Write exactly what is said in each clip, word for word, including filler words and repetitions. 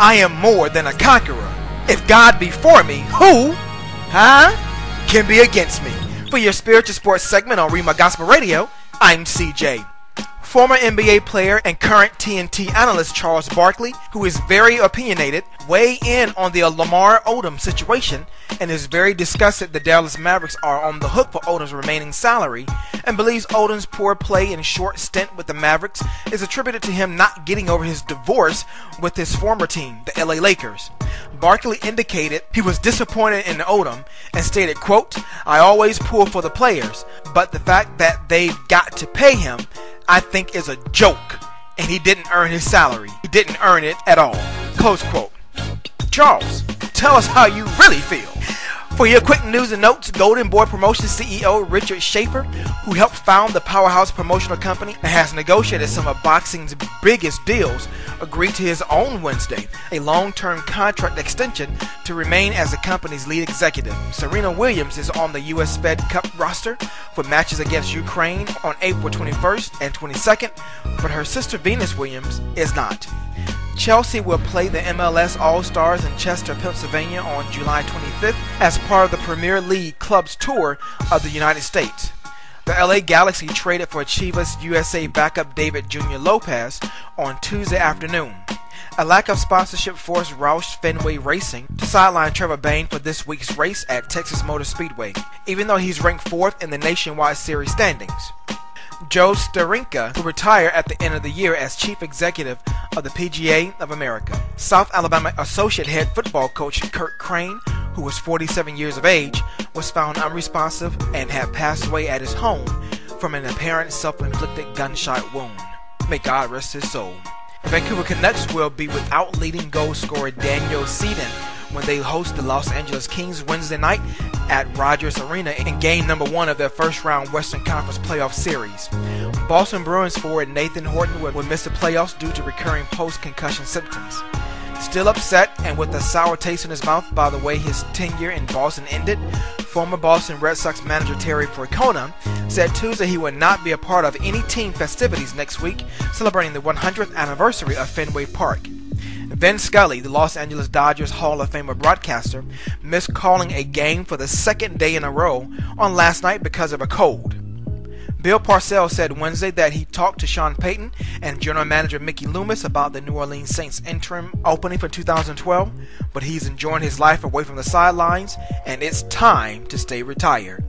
I am more than a conqueror. If God be for me, who, huh, can be against me? For your spiritual sports segment on Rhema Gospel Radio, I'm C J. Former N B A player and current T N T analyst Charles Barkley, who is very opinionated, weighed in on the Lamar Odom situation and is very disgusted the Dallas Mavericks are on the hook for Odom's remaining salary and believes Odom's poor play and short stint with the Mavericks is attributed to him not getting over his divorce with his former team, the L A Lakers. Barkley indicated he was disappointed in Odom and stated, quote, I always pull for the players, but the fact that they've got to pay him I think is a joke, and he didn't earn his salary. He didn't earn it at all. Close quote. Charles, tell us how you really feel. For your quick news and notes, Golden Boy Promotions C E O Richard Schaefer, who helped found the Powerhouse promotional company and has negotiated some of boxing's biggest deals, agreed to his own Wednesday a long-term contract extension to remain as the company's lead executive. Serena Williams is on the U S Fed Cup roster for matches against Ukraine on April twenty-first and twenty-second, but her sister Venus Williams is not. Chelsea will play the M L S All-Stars in Chester, Pennsylvania on July twenty-fifth as part of the Premier League Club's tour of the United States. The L A Galaxy traded for Chivas U S A backup David Junior Lopez on Tuesday afternoon. A lack of sponsorship forced Roush Fenway Racing to sideline Trevor Bayne for this week's race at Texas Motor Speedway, even though he's ranked fourth in the nationwide series standings. Joe Steranka will retire at the end of the year as chief executive of the P G A of America. South Alabama associate head football coach Kurt Crane, who was forty-seven years of age, was found unresponsive and had passed away at his home from an apparent self-inflicted gunshot wound. May God rest his soul. Vancouver Canucks will be without leading goal scorer Daniel Seaton when they host the Los Angeles Kings Wednesday night at Rogers Arena in game number one of their first-round Western Conference playoff series. Boston Bruins forward Nathan Horton will miss the playoffs due to recurring post-concussion symptoms. Still upset and with a sour taste in his mouth by the way his tenure in Boston ended, former Boston Red Sox manager Terry Francona said Tuesday he would not be a part of any team festivities next week celebrating the one hundredth anniversary of Fenway Park. Vin Scully, the Los Angeles Dodgers Hall of Famer broadcaster, missed calling a game for the second day in a row on last night because of a cold. Bill Parcells said Wednesday that he talked to Sean Payton and general manager Mickey Loomis about the New Orleans Saints interim opening for two thousand twelve, but he's enjoying his life away from the sidelines and it's time to stay retired.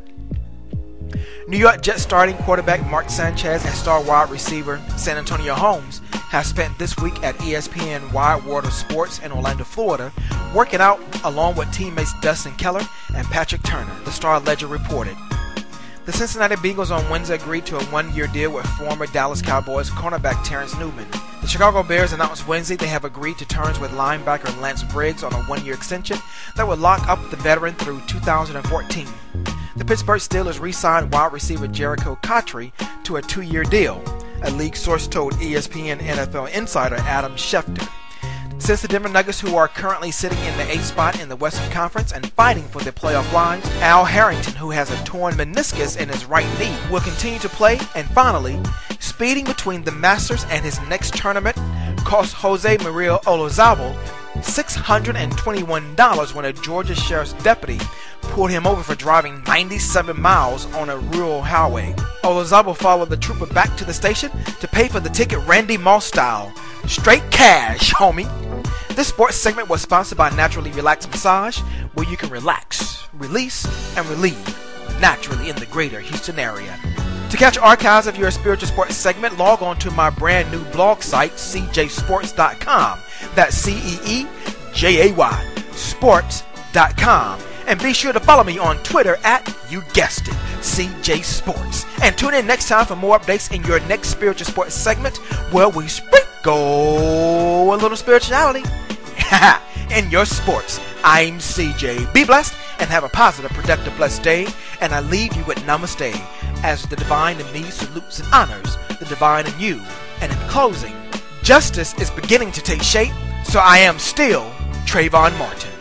New York Jets starting quarterback Mark Sanchez and star wide receiver San Antonio Holmes have spent this week at E S P N Wide World of Sports in Orlando, Florida, working out along with teammates Dustin Keller and Patrick Turner, the Star-Ledger reported. The Cincinnati Bengals on Wednesday agreed to a one-year deal with former Dallas Cowboys cornerback Terrence Newman. The Chicago Bears announced Wednesday they have agreed to terms with linebacker Lance Briggs on a one-year extension that will lock up the veteran through two thousand fourteen. The Pittsburgh Steelers re-signed wide receiver Jericho Cotchery to a two-year deal, a league source told E S P N N F L insider Adam Schefter. Since the Denver Nuggets, who are currently sitting in the eighth spot in the Western Conference and fighting for their playoff lives, Al Harrington, who has a torn meniscus in his right knee, will continue to play. And finally, speeding between the Masters and his next tournament cost Jose Maria Olazabal six hundred twenty-one dollars when a Georgia sheriff's deputy pulled him over for driving ninety-seven miles on a rural highway. Olazabal followed the trooper back to the station to pay for the ticket Randy Moss style. Straight cash, homie. This sports segment was sponsored by Naturally Relax Massage, where you can relax, release, and relieve naturally in the greater Houston area. To catch archives of your spiritual sports segment, log on to my brand new blog site, c j sports dot com. That's C E E J A Y, sports dot com. And be sure to follow me on Twitter at, you guessed it, C J Sports. And tune in next time for more updates in your next spiritual sports segment, where we sprinkle a little spirituality in your sports. I'm C J. Be blessed and have a positive, productive, blessed day. And I leave you with namaste, as the divine in me salutes and honors the divine in you. And in closing, justice is beginning to take shape, so I am still Trayvon Martin.